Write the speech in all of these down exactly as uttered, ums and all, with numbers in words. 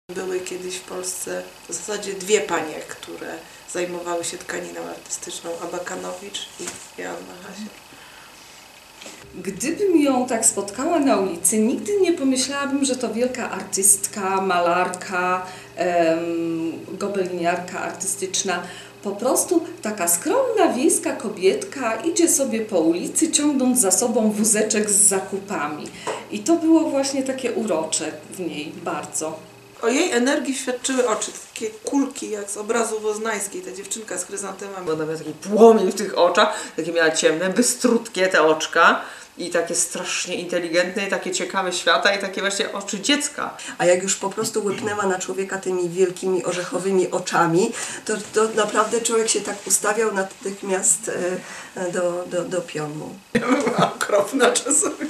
Były kiedyś w Polsce w zasadzie dwie panie, które zajmowały się tkaniną artystyczną, Abakanowicz i Joanna Hasior. Gdybym ją tak spotkała na ulicy, nigdy nie pomyślałabym, że to wielka artystka, malarka, em, gobeliniarka artystyczna. Po prostu taka skromna wiejska kobietka idzie sobie po ulicy, ciągnąc za sobą wózeczek z zakupami. I to było właśnie takie urocze w niej bardzo. O jej energii świadczyły oczy, takie kulki jak z obrazu Woznańskiej, ta dziewczynka z chryzantemami. Bo ona miała taki płomień w tych oczach, takie miała ciemne, bystrutkie te oczka i takie strasznie inteligentne, i takie ciekawe świata i takie właśnie oczy dziecka. A jak już po prostu łypnęła na człowieka tymi wielkimi orzechowymi oczami, to, to naprawdę człowiek się tak ustawiał natychmiast do, do, do pionu. Była okropna czasami.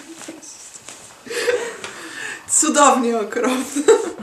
Cudownie okropna.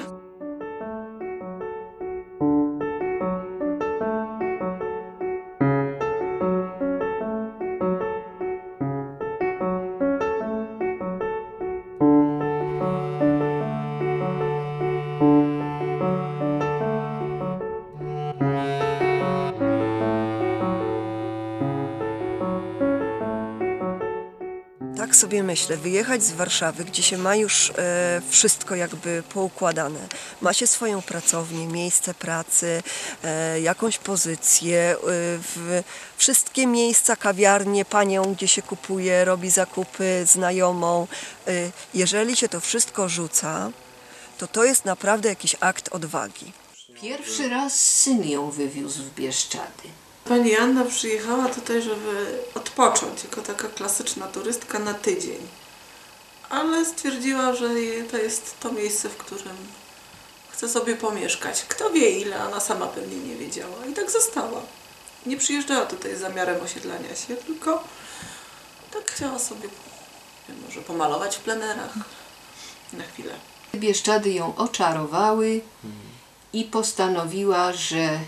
Tak sobie myślę, wyjechać z Warszawy, gdzie się ma już e, wszystko jakby poukładane. Ma się swoją pracownię, miejsce pracy, e, jakąś pozycję, e, w, wszystkie miejsca, kawiarnie, panią, gdzie się kupuje, robi zakupy, znajomą. E, jeżeli się to wszystko rzuca, to to jest naprawdę jakiś akt odwagi. Pierwszy raz syn ją wywiózł w Bieszczady. Pani Joanna przyjechała tutaj, żeby odpocząć, jako taka klasyczna turystka na tydzień. Ale stwierdziła, że to jest to miejsce, w którym chce sobie pomieszkać. Kto wie ile, ona sama pewnie nie wiedziała. I tak została. Nie przyjeżdżała tutaj z zamiarem osiedlania się, tylko tak chciała sobie może pomalować w plenerach na chwilę. Bieszczady ją oczarowały i postanowiła, że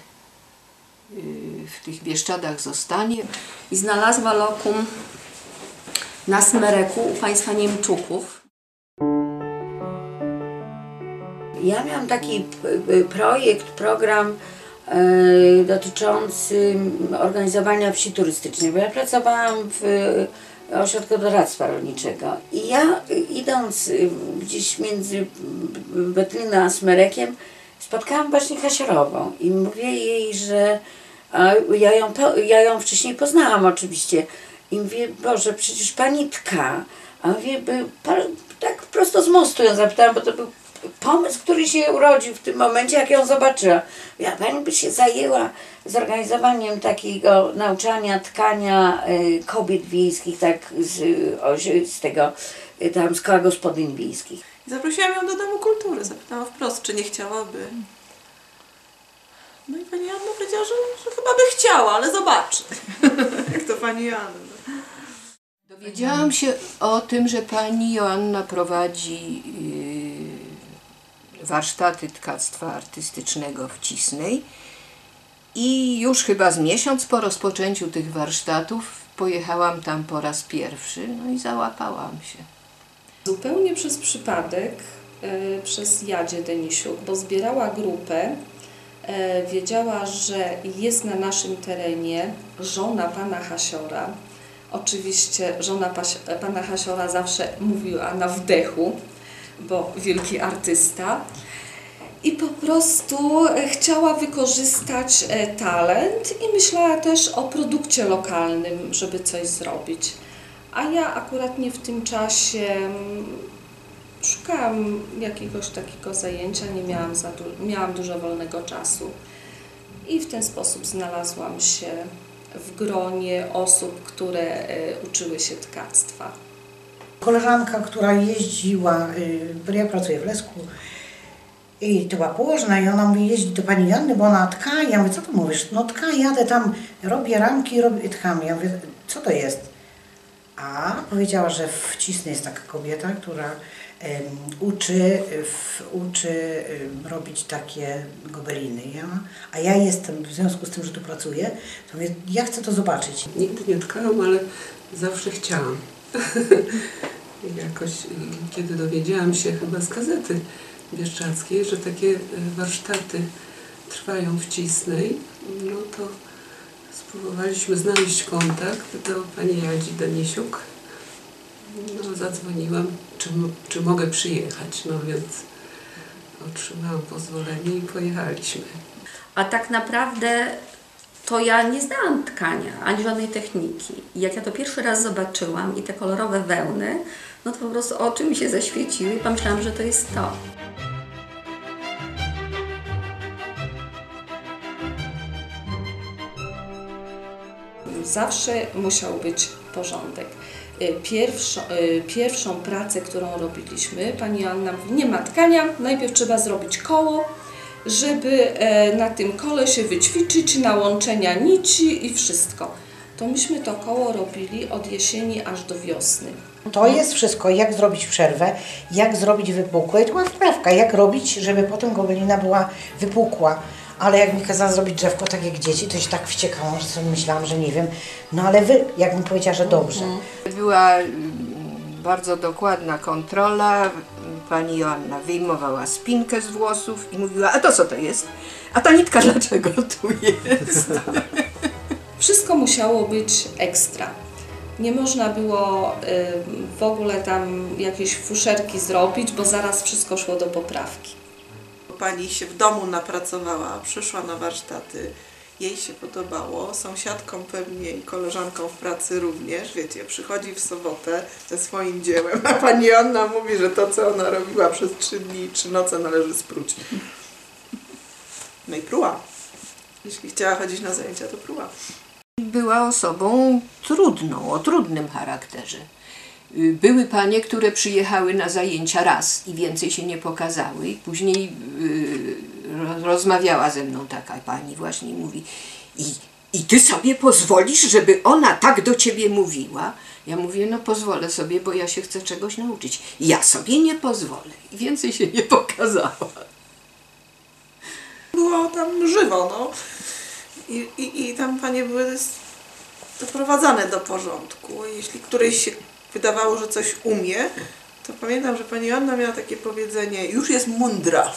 w tych Bieszczadach zostanie. I znalazła lokum na Smereku u państwa Niemczuków. Ja miałam taki projekt, program y, dotyczący organizowania wsi turystycznej, bo ja pracowałam w ośrodku doradztwa rolniczego i ja idąc gdzieś między Betliną a Smerekiem spotkałam właśnie Hasiorową i mówię jej, że ja ją, ja ją wcześniej poznałam oczywiście i mówię, Boże, przecież pani tka. A mówię, tak prosto z mostu ją zapytałam, bo to był pomysł, który się urodził w tym momencie, jak ją zobaczyła. Ja pani by się zajęła zorganizowaniem takiego nauczania tkania kobiet wiejskich, tak z, z tego tam z koła gospodyń wiejskich. I zaprosiłam ją do Domu Kultury, zapytałam wprost, czy nie chciałaby. No i pani Joanna powiedziała, że, że chyba by chciała, ale zobaczy. Jak to pani Joanna. Dowiedziałam się o tym, że pani Joanna prowadzi yy, warsztaty tkactwa artystycznego w Cisnej i już chyba z miesiąc po rozpoczęciu tych warsztatów pojechałam tam po raz pierwszy, no i załapałam się. Zupełnie przez przypadek, yy, przez Jadzie Denisiuk, bo zbierała grupę. Wiedziała, że jest na naszym terenie żona pana Hasiora. Oczywiście żona pana Hasiora zawsze mówiła na wdechu, bo wielki artysta. I po prostu chciała wykorzystać talent i myślała też o produkcie lokalnym, żeby coś zrobić. A ja akurat nie w tym czasie szukałam jakiegoś takiego zajęcia, nie miałam, za du miałam dużo wolnego czasu i w ten sposób znalazłam się w gronie osób, które e, uczyły się tkactwa. Koleżanka, która jeździła, y, ja pracuję w Lesku i to była położna i ona mówi, jeździ do pani Janny, bo ona tka. Ja mówię, co tu mówisz? No tka, jadę tam, robię ramki, robię tkam. Ja mówię, co to jest? A powiedziała, że w Cisnej jest taka kobieta, która um, uczy, w, uczy um, robić takie gobeliny. Ja, a ja jestem, w związku z tym, że tu pracuję, to mówię, ja chcę to zobaczyć. Nigdy nie tkałam, ale zawsze chciałam. jakoś, kiedy dowiedziałam się chyba z gazety bieszczadzkiej, że takie warsztaty trwają w Cisnej, no to spróbowaliśmy znaleźć kontakt do pani Jadzi Denisiuk. No, zadzwoniłam, czy, czy mogę przyjechać, no więc otrzymałam pozwolenie i pojechaliśmy. A tak naprawdę to ja nie znałam tkania, ani żadnej techniki. I jak ja to pierwszy raz zobaczyłam i te kolorowe wełny, no to po prostu oczy mi się zaświeciły i pomyślałam, że to jest to. Zawsze musiał być porządek. Pierwszą, pierwszą pracę, którą robiliśmy, pani Joanna mówi, nie ma tkania, najpierw trzeba zrobić koło, żeby na tym kole się wyćwiczyć, na łączenia nici i wszystko. To myśmy to koło robili od jesieni aż do wiosny. To jest wszystko, jak zrobić przerwę, jak zrobić wypukłe. I to była wprawka, jak robić, żeby potem gobelina była wypukła. Ale jak mi kazała zrobić drzewko tak jak dzieci, to się tak wściekałam, że sobie myślałam, że nie wiem. No ale wy, jak mi powiedziała, że dobrze. Była bardzo dokładna kontrola. Pani Joanna wyjmowała spinkę z włosów i mówiła, a to co to jest? A ta nitka dlaczego tu jest? Wszystko musiało być ekstra. Nie można było y, w ogóle tam jakieś fuszerki zrobić, bo zaraz wszystko szło do poprawki. Pani się w domu napracowała, przyszła na warsztaty, jej się podobało, sąsiadkom pewnie i koleżankom w pracy również, wiecie, przychodzi w sobotę ze swoim dziełem, a pani Joanna mówi, że to, co ona robiła przez trzy dni i trzy noce, należy spróć. No i pruła. Jeśli chciała chodzić na zajęcia, to pruła. Była osobą trudną, o trudnym charakterze. Były panie, które przyjechały na zajęcia raz i więcej się nie pokazały. I później yy, rozmawiała ze mną taka pani właśnie i mówi i, i ty sobie pozwolisz, żeby ona tak do ciebie mówiła? Ja mówię, no pozwolę sobie, bo ja się chcę czegoś nauczyć. Ja sobie nie pozwolę. I więcej się nie pokazała. Było tam żywo, no. I, i, i tam panie były doprowadzane do porządku. Jeśli któryś się wydawało, że coś umie, to pamiętam, że pani Joanna miała takie powiedzenie, już jest mądra.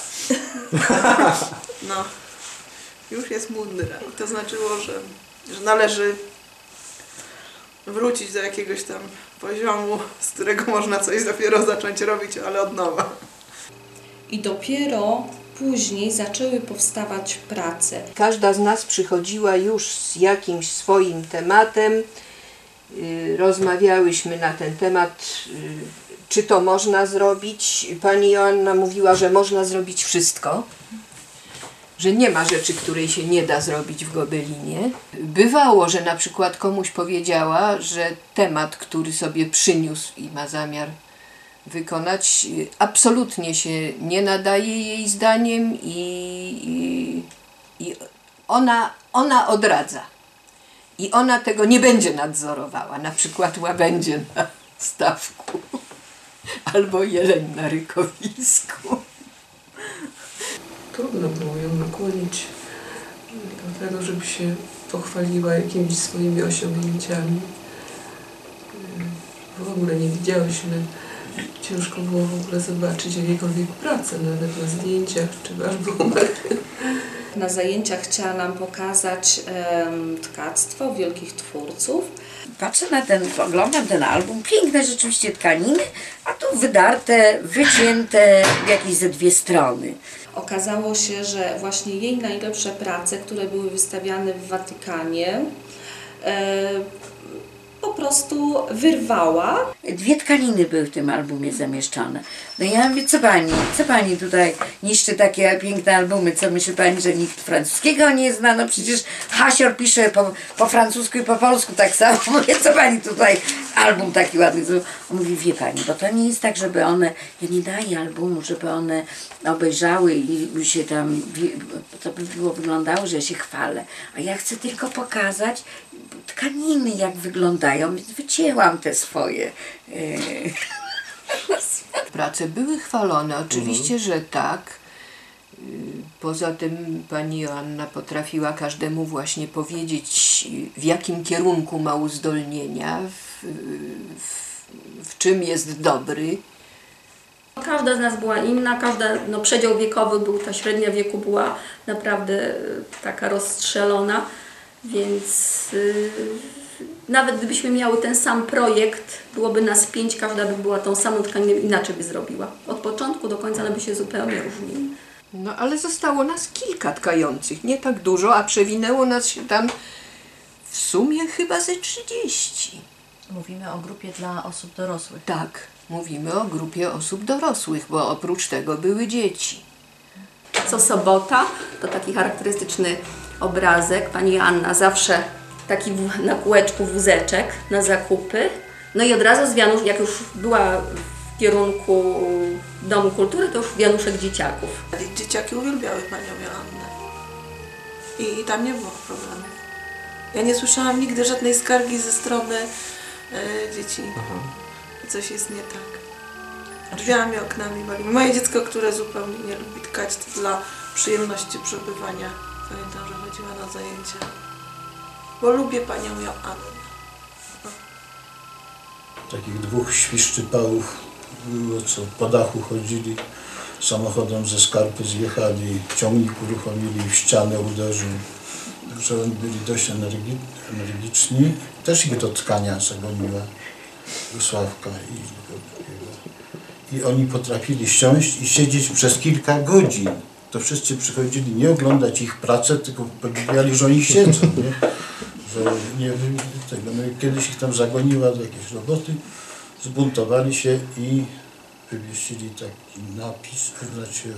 No, już jest mądra. I to znaczyło, że, że należy wrócić do jakiegoś tam poziomu, z którego można coś dopiero zacząć robić, ale od nowa. I dopiero później zaczęły powstawać prace. Każda z nas przychodziła już z jakimś swoim tematem. Rozmawiałyśmy na ten temat, czy to można zrobić. Pani Joanna mówiła, że można zrobić wszystko, że nie ma rzeczy, której się nie da zrobić w gobelinie. Bywało, że na przykład komuś powiedziała, że temat, który sobie przyniósł i ma zamiar wykonać, absolutnie się nie nadaje jej zdaniem i, i, i ona, ona odradza. I ona tego nie będzie nadzorowała, na przykład łabędzie na stawku albo jeleń na rykowisku. Trudno było ją nakłonić do tego, żeby się pochwaliła jakimiś swoimi osiągnięciami. W ogóle nie widziałyśmy, ciężko było w ogóle zobaczyć jakiekolwiek pracę, nawet na zdjęciach czy w albumach. Na zajęciach chciała nam pokazać um, tkactwo wielkich twórców. Patrzę na ten, oglądam ten album, piękne rzeczywiście tkaniny, a tu wydarte, wycięte w jakieś ze dwie strony. Okazało się, że właśnie jej najlepsze prace, które były wystawiane w Watykanie, e, po prostu wyrwała. Dwie tkaniny były w tym albumie zamieszczone. No ja mówię, co pani, co pani tutaj niszczy takie piękne albumy, co myśli pani, że nikt francuskiego nie zna? No przecież Hasior pisze po, po francusku i po polsku tak samo. Mówię, co pani tutaj album taki ładny. On mówi, wie pani, bo to nie jest tak, żeby one, ja nie daję albumu, żeby one obejrzały i się tam, to by było wyglądało, że ja się chwalę. A ja chcę tylko pokazać tkaniny, jak wyglądają, więc wycięłam te swoje. Prace były chwalone, oczywiście, że tak. Poza tym pani Joanna potrafiła każdemu właśnie powiedzieć, w jakim kierunku ma uzdolnienia, w, w, w czym jest dobry. Każda z nas była inna, każda, no przedział wiekowy był, ta średnia wieku była naprawdę taka rozstrzelona, więc yy, nawet gdybyśmy miały ten sam projekt, byłoby nas pięć, każda by była tą samą tkaninę, inaczej by zrobiła. Od początku do końca one by się zupełnie różniły. No ale zostało nas kilka tkających, nie tak dużo, a przewinęło nas się tam w sumie chyba ze trzydzieści. Mówimy o grupie dla osób dorosłych. Tak, mówimy o grupie osób dorosłych, bo oprócz tego były dzieci. Co sobota to taki charakterystyczny obrazek. Pani Joanna zawsze taki w- na kółeczku wózeczek na zakupy. No i od razu z Wianusz, jak już była w kierunku Domu Kultury, to już Wianuszek Dzieciaków. Dzieciaki uwielbiały panią Joannę. I, I tam nie było problemów. Ja nie słyszałam nigdy żadnej skargi ze strony e, dzieci. Coś jest nie tak. Drzwiami, oknami walimy. Moje dziecko, które zupełnie nie lubi tkać, to dla przyjemności przebywania. Pamiętam, że chodziła na zajęcia. Bo lubię panią Joannę. Takich dwóch świszczypałów było, co po dachu chodzili, samochodem ze skarpy zjechali, ciągnik uruchomili, w ścianę uderzył. Także oni byli dość energi energiczni. Też ich do tkania zagoniła Sławka. I, i oni potrafili siąść i siedzieć przez kilka godzin. To wszyscy przychodzili nie oglądać ich pracę, tylko podziwiali, że oni siedzą. Nie? Że nie, tego. No i kiedyś ich tam zagoniła do jakiejś roboty, zbuntowali się i wywiesili taki napis, znaczy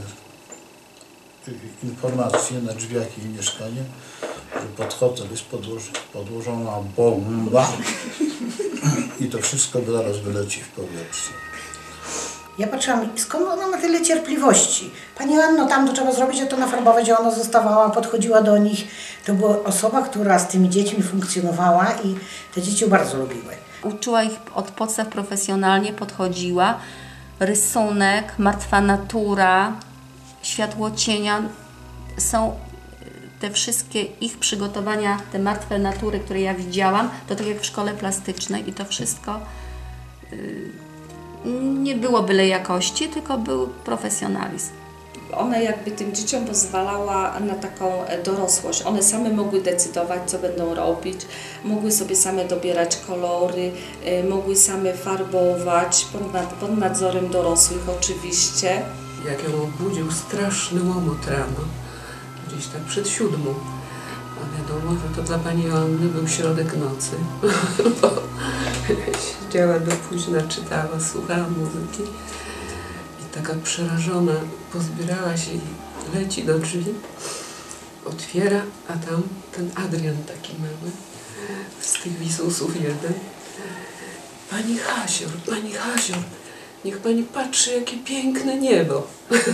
informację na drzwiach jej mieszkania, że pod hotel jest podłoż, podłożona bomba i to wszystko zaraz wyleci w powietrze. Ja patrzyłam, skąd ona ma tyle cierpliwości? Pani Anno, tam to trzeba zrobić, a to nafarbować, a ona zostawała, podchodziła do nich. To była osoba, która z tymi dziećmi funkcjonowała i te dzieci ją bardzo lubiły. Uczyła ich od podstaw profesjonalnie, podchodziła. Rysunek, martwa natura, światło cienia. Są te wszystkie ich przygotowania, te martwe natury, które ja widziałam, to tak jak w szkole plastycznej i to wszystko yy, nie było byle jakości, tylko był profesjonalizm. Ona jakby tym dzieciom pozwalała na taką dorosłość. One same mogły decydować, co będą robić, mogły sobie same dobierać kolory, y, mogły same farbować pod, nad, pod nadzorem dorosłych oczywiście. Jak ją obudził straszny łomot rano, gdzieś tak przed siódmą. A wiadomo, że to dla pani Joanny był środek nocy, bo siedziała do późna, czytała, słuchała muzyki i taka przerażona pozbierała się i leci do drzwi, otwiera, a tam ten Adrian taki mały, z tych wisusów jeden. Pani Hasior, pani Hasior, niech pani patrzy, jakie piękne niebo.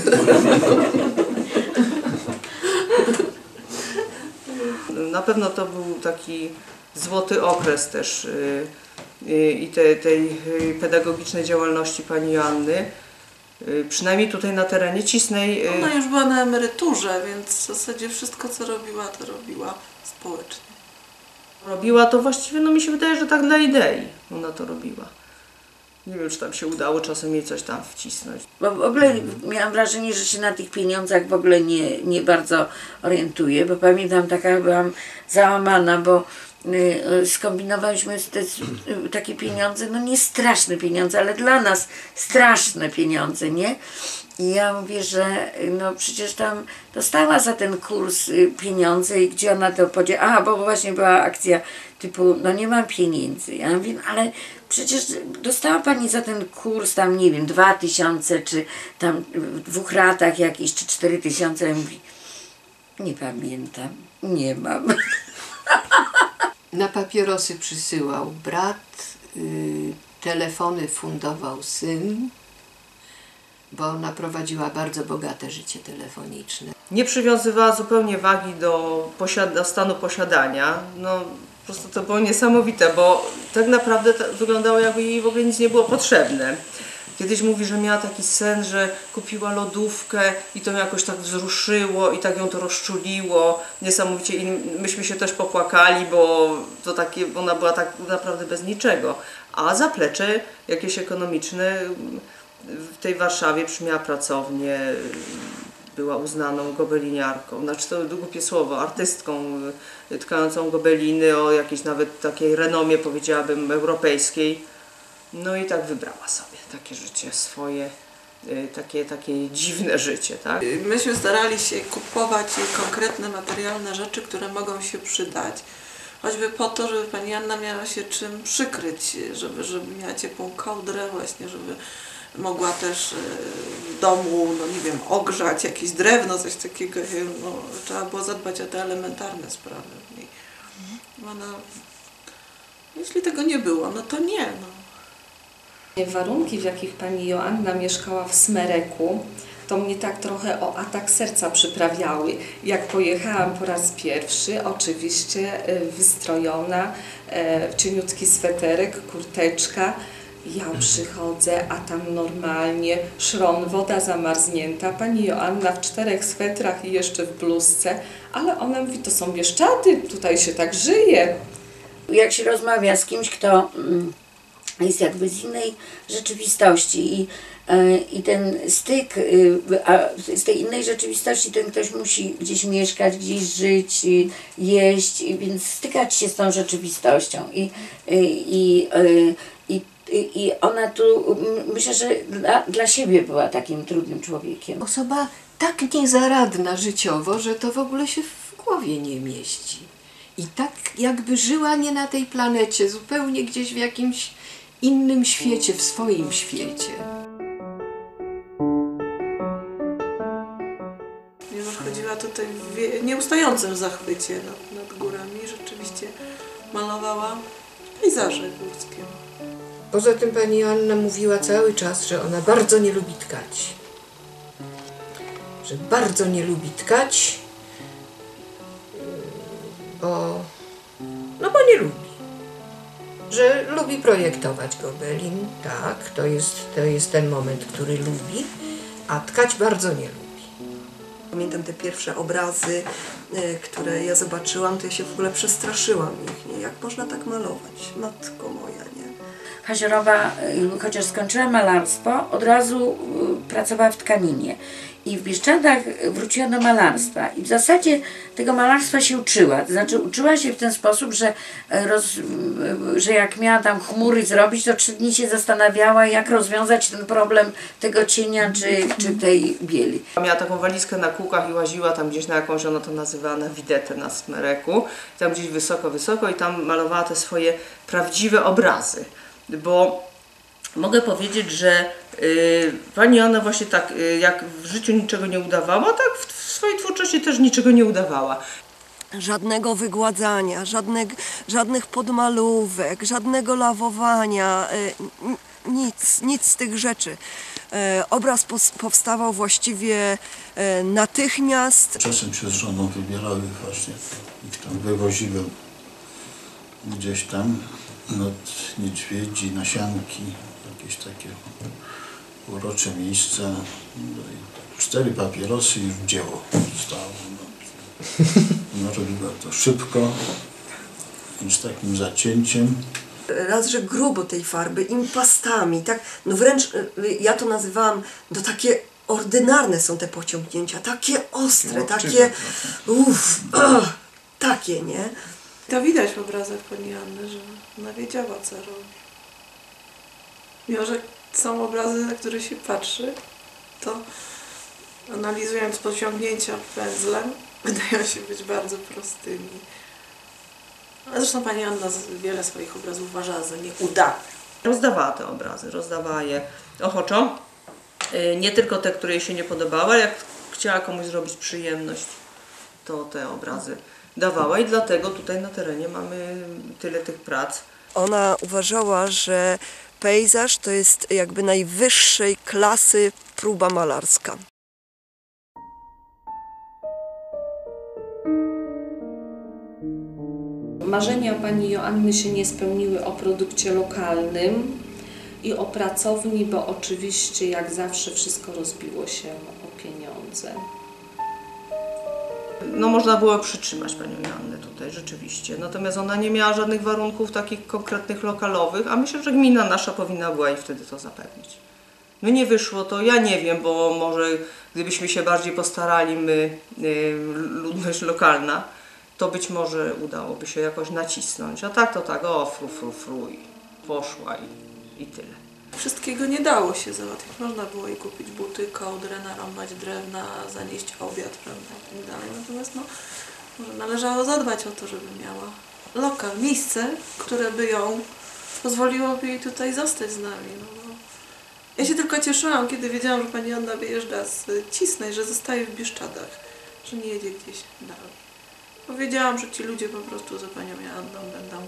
Na pewno to był taki złoty okres też i te, tej pedagogicznej działalności pani Joanny. Przynajmniej tutaj na terenie Cisnej. Ona już była na emeryturze, więc w zasadzie wszystko, co robiła, to robiła społecznie. Robiła to właściwie, no mi się wydaje, że tak dla idei ona to robiła. Nie wiem, czy tam się udało czasem jej coś tam wcisnąć. Bo w ogóle miałam wrażenie, że się na tych pieniądzach w ogóle nie, nie bardzo orientuję, bo pamiętam, taka byłam załamana, bo y, skombinowaliśmy te, y, takie pieniądze, no nie straszne pieniądze, ale dla nas straszne pieniądze, nie? I ja mówię, że no przecież tam dostała za ten kurs y, pieniądze i gdzie ona to podzie... A, bo właśnie była akcja typu, no nie mam pieniędzy. Ja mówię, no, ale przecież dostała pani za ten kurs tam, nie wiem, dwa tysiące, czy tam w dwóch ratach jakieś, czy cztery tysiące. Ja mówię, nie pamiętam, nie mam. Na papierosy przysyłał brat, y, telefony fundował syn, bo ona prowadziła bardzo bogate życie telefoniczne. Nie przywiązywała zupełnie wagi do, posiada, stanu posiadania. No, po prostu to było niesamowite, bo tak naprawdę to wyglądało, jakby jej w ogóle nic nie było potrzebne. Kiedyś mówi, że miała taki sen, że kupiła lodówkę i to ją jakoś tak wzruszyło i tak ją to rozczuliło niesamowicie i myśmy się też popłakali, bo to takie, ona była tak naprawdę bez niczego. A zaplecze jakieś ekonomiczne w tej Warszawie, miała pracownię, była uznaną gobeliniarką, znaczy to głupie słowo, artystką tkającą gobeliny o jakiejś nawet takiej renomie, powiedziałabym, europejskiej. No i tak wybrała sobie takie życie swoje, takie, takie dziwne życie, tak? Myśmy starali się kupować jej konkretne materialne rzeczy, które mogą się przydać. Choćby po to, żeby pani Anna miała się czym przykryć, żeby, żeby miała ciepłą kołdrę właśnie, żeby mogła też w domu, no nie wiem, ogrzać jakieś drewno, coś takiego. No, trzeba było zadbać o te elementarne sprawy. I ona, jeśli tego nie było, no to nie. No. Warunki, w jakich pani Joanna mieszkała w Smereku, to mnie tak trochę o atak serca przyprawiały. Jak pojechałam po raz pierwszy, oczywiście wystrojona, w cieniutki sweterek, kurteczka. Ja przychodzę, a tam normalnie szron, woda zamarznięta, pani Joanna w czterech swetrach i jeszcze w bluzce, ale ona mówi, to są Bieszczady, tutaj się tak żyje. Jak się rozmawia z kimś, kto jest jakby z innej rzeczywistości i, i ten styk, a z tej innej rzeczywistości ten ktoś musi gdzieś mieszkać, gdzieś żyć, jeść, więc stykać się z tą rzeczywistością i, i, i, i ona tu, myślę, że dla, dla siebie była takim trudnym człowiekiem. Osoba tak niezaradna życiowo, że to w ogóle się w głowie nie mieści. I tak jakby żyła nie na tej planecie, zupełnie gdzieś w jakimś innym świecie, w swoim świecie. Ponieważ chodziła tutaj w nieustającym zachwycie nad, nad górami, rzeczywiście malowała pejzaże górskie. Poza tym pani Joanna mówiła cały czas, że ona bardzo nie lubi tkać. Że bardzo nie lubi tkać, bo, no bo nie lubi. Że lubi projektować gobelin, tak, to jest, to jest ten moment, który lubi, a tkać bardzo nie lubi. Pamiętam te pierwsze obrazy, które ja zobaczyłam, to ja się w ogóle przestraszyłam ich, nie? Jak można tak malować? Matko moja, nie? Haziorowa, chociaż skończyła malarstwo, od razu pracowała w tkaninie. I w Bieszczadach wróciła do malarstwa i w zasadzie tego malarstwa się uczyła. To znaczy uczyła się w ten sposób, że, roz, że jak miała tam chmury zrobić, to trzy dni się zastanawiała, jak rozwiązać ten problem tego cienia czy, czy tej bieli. Miała taką walizkę na kółkach i łaziła tam gdzieś na jakąś, ona to nazywała na widetę na Smereku. Tam gdzieś wysoko, wysoko i tam malowała te swoje prawdziwe obrazy. Bo mogę powiedzieć, że y, pani Joanna właśnie tak, y, jak w życiu niczego nie udawała, tak w, w swojej twórczości też niczego nie udawała. Żadnego wygładzania, żadnych, żadnych podmalówek, żadnego lawowania, y, nic, nic z tych rzeczy. Y, obraz pos, powstawał właściwie y, natychmiast. Czasem się z żoną wybierały właśnie, ich tam wywoziły gdzieś tam nad niedźwiedzi, na sianki, jakieś takie urocze miejsca. No i cztery papierosy i już dzieło stało. No. No, robiła to szybko, z takim zacięciem. Raz, że grubo tej farby, impastami, tak, no wręcz ja to nazywałam, no takie ordynarne są te pociągnięcia, takie ostre, takie, uff, oh, takie, nie? To widać w obrazach pani Anny, że ona wiedziała, co robi. Mimo że są obrazy, na które się patrzy, to analizując pociągnięcia pędzlem, wydają się być bardzo prostymi. A zresztą pani Anna wiele swoich obrazów uważała za nieudane. Rozdawała te obrazy, rozdawała je ochoczo. Nie tylko te, które jej się nie podobały, ale jak chciała komuś zrobić przyjemność, to te obrazy dawała i dlatego tutaj na terenie mamy tyle tych prac. Ona uważała, że pejzaż to jest jakby najwyższej klasy próba malarska. Marzenia pani Joanny się nie spełniły o produkcie lokalnym. i o pracowni, bo oczywiście jak zawsze wszystko rozbiło się o pieniądze. No można było przytrzymać panią Joannę tutaj rzeczywiście, natomiast ona nie miała żadnych warunków takich konkretnych lokalowych, a myślę, że gmina nasza powinna była i wtedy to zapewnić. No nie wyszło to, ja nie wiem, bo może gdybyśmy się bardziej postarali my, ludność lokalna, to być może udałoby się jakoś nacisnąć, a tak to tak, o fru, fru, fru i poszła i, i tyle. Wszystkiego nie dało się załatwić. Można było jej kupić buty, kołdrę, narąbać drewna, zanieść obiad, prawda, i tak dalej. Natomiast no, może należało zadbać o to, żeby miała lokal, miejsce, które by ją pozwoliłoby jej tutaj zostać z nami. No, no. Ja się tylko cieszyłam, kiedy wiedziałam, że pani Anna wyjeżdża z Cisnej, że zostaje w Bieszczadach, że nie jedzie gdzieś dalej. Powiedziałam, że ci ludzie po prostu za panią Joanną będą.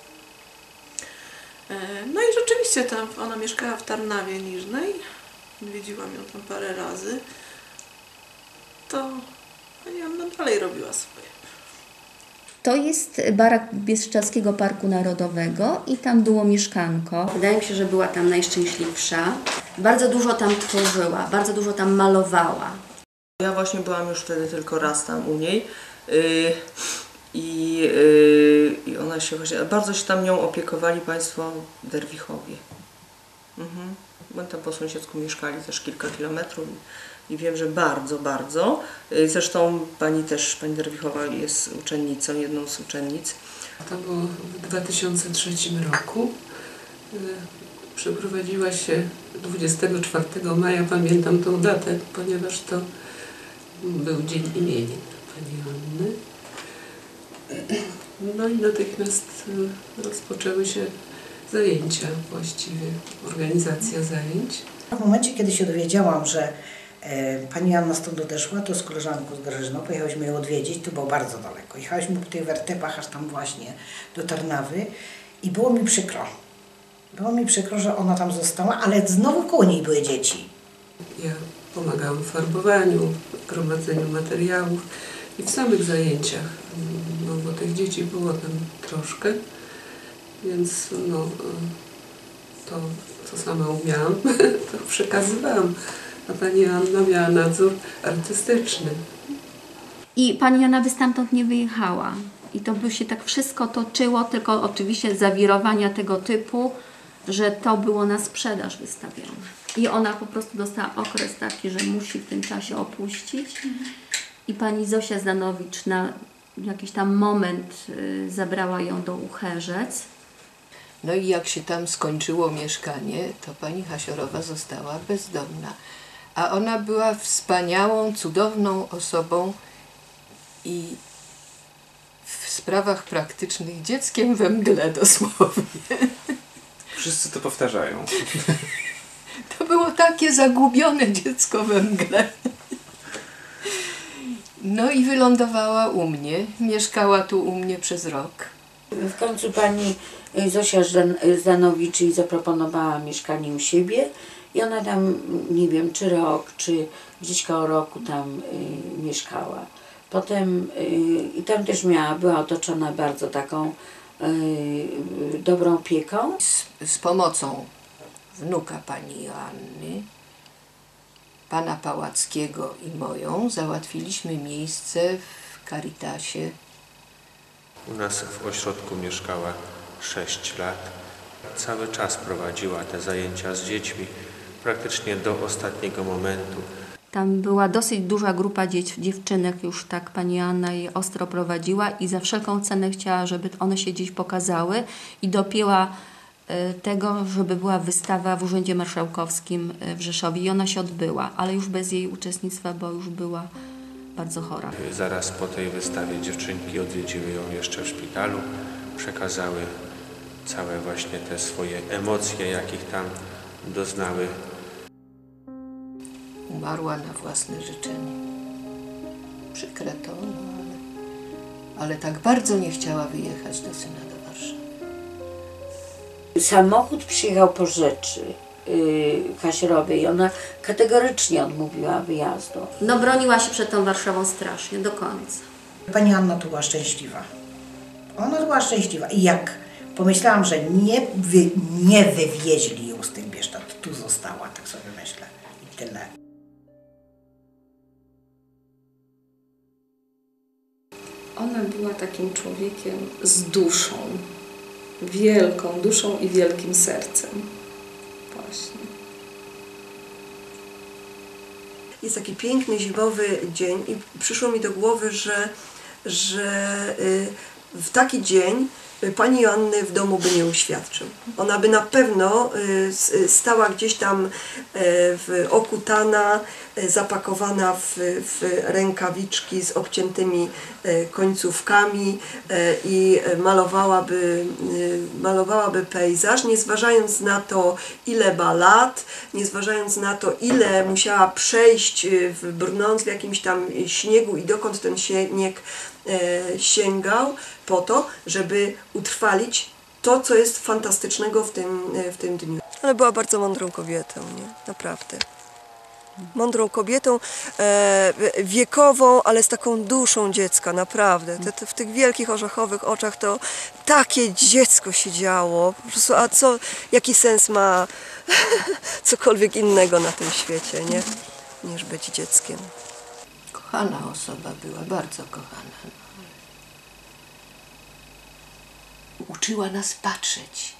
No i rzeczywiście tam ona mieszkała w Tarnawie Niżnej, odwiedziłam ją tam parę razy, to pani Anna dalej robiła swoje. To jest barak Bieszczadzkiego Parku Narodowego i tam było mieszkanko. Wydaje mi się, że była tam najszczęśliwsza. Bardzo dużo tam tworzyła, bardzo dużo tam malowała. Ja właśnie byłam już wtedy tylko raz tam u niej. Yy, I, yy, I ona się właśnie, bardzo się tam nią opiekowali państwo Derwichowie. Mhm. Bo tam po sąsiedzku mieszkali też kilka kilometrów i wiem, że bardzo, bardzo. Yy, zresztą pani też, pani Derwichowa jest uczennicą, jedną z uczennic. To było w dwa tysiące trzecim roku. Yy, przeprowadziła się dwudziestego czwartego maja, pamiętam tą datę, ponieważ to był dzień imienin pani Anny. No i natychmiast rozpoczęły się zajęcia, właściwie organizacja zajęć. W momencie, kiedy się dowiedziałam, że e, pani Anna stąd odeszła, to z koleżanką z Grażyną pojechałyśmy ją odwiedzić, to było bardzo daleko. Jechałyśmy po tych wertepach aż tam właśnie do Tarnawy i było mi przykro. Było mi przykro, że ona tam została, ale znowu koło niej były dzieci. Ja pomagałam w farbowaniu, w gromadzeniu materiałów i w samych zajęciach, no bo tych dzieci było tam troszkę, więc no, to, co sama umiałam, to przekazywałam, a pani Anna miała nadzór artystyczny. I pani Jana by stamtąd nie wyjechała. I to by się tak wszystko toczyło, tylko oczywiście zawirowania tego typu, że to było na sprzedaż wystawione. I ona po prostu dostała okres taki, że musi w tym czasie opuścić. I pani Zosia Zdanowicz na jakiś tam moment y, zabrała ją do Ucherzec. No i jak się tam skończyło mieszkanie, to pani Hasiorowa została bezdomna. A ona była wspaniałą, cudowną osobą i w sprawach praktycznych dzieckiem we mgle dosłownie. Wszyscy to powtarzają. To było takie zagubione dziecko we mgle. No i wylądowała u mnie, mieszkała tu u mnie przez rok. W końcu pani Zosia Zdanowicz jej zaproponowała mieszkanie u siebie i ona tam, nie wiem, czy rok, czy gdzieś koło roku tam y, mieszkała. Potem y, i tam też miała, była otoczona bardzo taką y, dobrą opieką. Z, z pomocą wnuka pani Joanny, pana Pałackiego i moją załatwiliśmy miejsce w Caritasie. U nas w ośrodku mieszkała sześć lat. Cały czas prowadziła te zajęcia z dziećmi, praktycznie do ostatniego momentu. Tam była dosyć duża grupa dzieci, dziewczynek, już tak pani Anna je ostro prowadziła i za wszelką cenę chciała, żeby one się gdzieś pokazały i dopięła y, tego, żeby była wystawa w Urzędzie Marszałkowskim w Rzeszowie i ona się odbyła, ale już bez jej uczestnictwa, bo już była bardzo chora. Zaraz po tej wystawie dziewczynki odwiedziły ją jeszcze w szpitalu, przekazały całe właśnie te swoje emocje, jakich tam doznały. Umarła na własne życzenie. Przykre to, no ale, ale tak bardzo nie chciała wyjechać do syna do Warszawy. Samochód przyjechał po rzeczy yy, Hasiorowej i ona kategorycznie odmówiła wyjazdu. No broniła się przed tą Warszawą strasznie, do końca. Pani Anna tu była szczęśliwa. Ona była szczęśliwa i jak pomyślałam, że nie, wy, nie wywieźli ją z tych Bieszczad tu została, tak sobie myślę. I tyle. Ona była takim człowiekiem z duszą, wielką duszą i wielkim sercem. Właśnie. Jest taki piękny, zimowy dzień i przyszło mi do głowy, że, że w taki dzień pani Joanny w domu by nie uświadczył. Ona by na pewno stała gdzieś tam w okutana, zapakowana w, w rękawiczki z obciętymi końcówkami i malowałaby, malowałaby pejzaż, nie zważając na to, ile ma lat, nie zważając na to, ile musiała przejść, brnąc w jakimś tam śniegu i dokąd ten śnieg sięgał, po to, żeby utrwalić to, co jest fantastycznego w tym, w tym dniu. Ale była bardzo mądrą kobietą, nie? Naprawdę. Mądrą kobietą, e, wiekową, ale z taką duszą dziecka, naprawdę. Te, te, w tych wielkich orzechowych oczach to takie dziecko się działo. Po prostu, a co, jaki sens ma cokolwiek innego na tym świecie, nie? Niż być dzieckiem. Kochana osoba była, bardzo kochana. Uczyła nas patrzeć